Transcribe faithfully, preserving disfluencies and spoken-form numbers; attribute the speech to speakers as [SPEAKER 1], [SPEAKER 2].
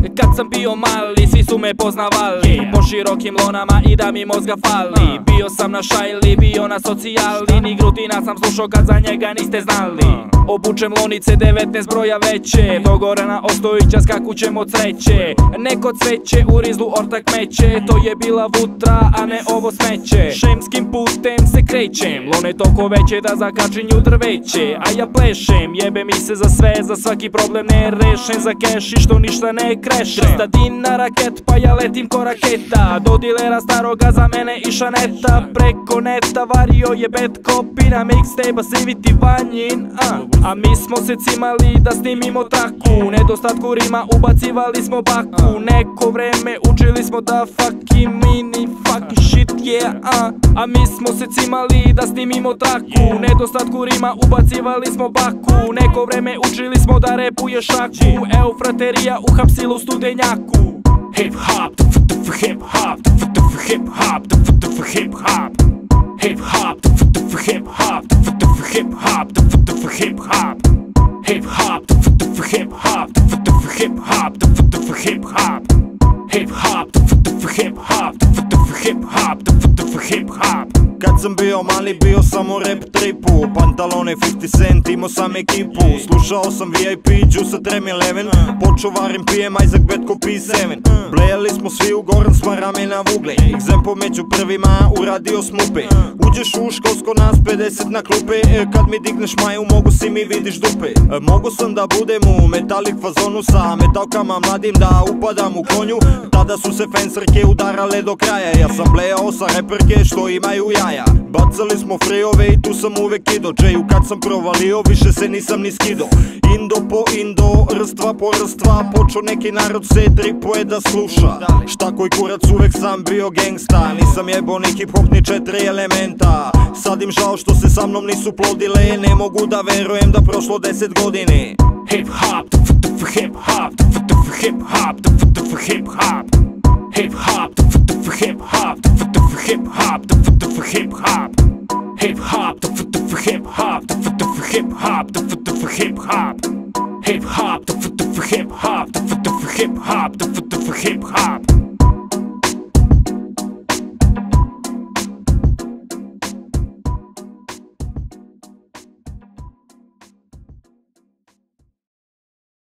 [SPEAKER 1] Kad sam bio mali, svi su me poznavali po širokim lonama i da mi mozga fali. Bio sam na šajli, bio na socijali, ni Grutina sam slušao kad za njega niste znali. Obučem lonice devetnaest broja veće, do Gorana Ostojića skakućem od sreće. Neko cveće u rizlu ortak meće, to je bila vutra, a ne ovo smeće. Šemskim putem se krećem, lone toko veće da zakačinju drveće. A ja plešem, jebe mi se za sve, za svaki problem ne rešen, za keš i što ništa ne krešem. Trsta dinara ket, pa ja letim ko raketa, do dilera staroga za mene i šaneta. Preko neta vario je bad copy, na mixtape-a Siviti Vanjin, a A mi smo se cimali da snimimo traku, nedostatku rima ubacivali smo baku. Neko vreme učili smo da fucking mini fucking shit yeah uh. A mi smo se cimali da snimimo traku, nedostatku rima ubacivali smo baku. Neko vreme učili smo da repuje šaku, Eufraterija uhapsila u studenjaku. Hip hop, hip hop, hip hop, hip hop, hip hop, hip hop, hip hop, hip hop, hip hop, hip hop, hip hop, hip hop, hip hop, hip hop, hip hop, hip hop.
[SPEAKER 2] Kad sam bio mali bio sam u rap tripu, pantalone pedeset cent, imao sam ekipu. Slušao sam V I P, Juice, Trem Eleven, počeo varim pijem Isaac Betko P sedam. Blejali smo svi u Goran s marame na vugle, egzempo među prvima uradio smupe. Uđeš u školsko nas pedeset na klupe, kad mi digneš maju mogu si mi vidiš dupe. Mogu sam da budem u metalik fazonu, sa metalkama mladim da upadam u konju. Tada su se fencerke udarale do kraja, ja sam blejao sa reperke što imaju jaja. Bacali smo freeove i tu sam uvek ido, Džeju kad sam provalio više se nisam ni skido. Indo po indo, rstva po rstva, počeo neki narod se tripuje da sluša. Šta koji kurac uvek sam bio gangsta, nisam jebo ni hip hop ni četiri elementa. Sad im žao što se sa mnom nisu plodile, ne mogu da verujem da prošlo deset godine.
[SPEAKER 1] Hip hop, hip hop, hip hop, hip hop, hip hop, hip hop, hip hop, hip hop, hip hop, hip hop, hip hop, hip hop, hip hop, hip hop, hip hop, hip hop.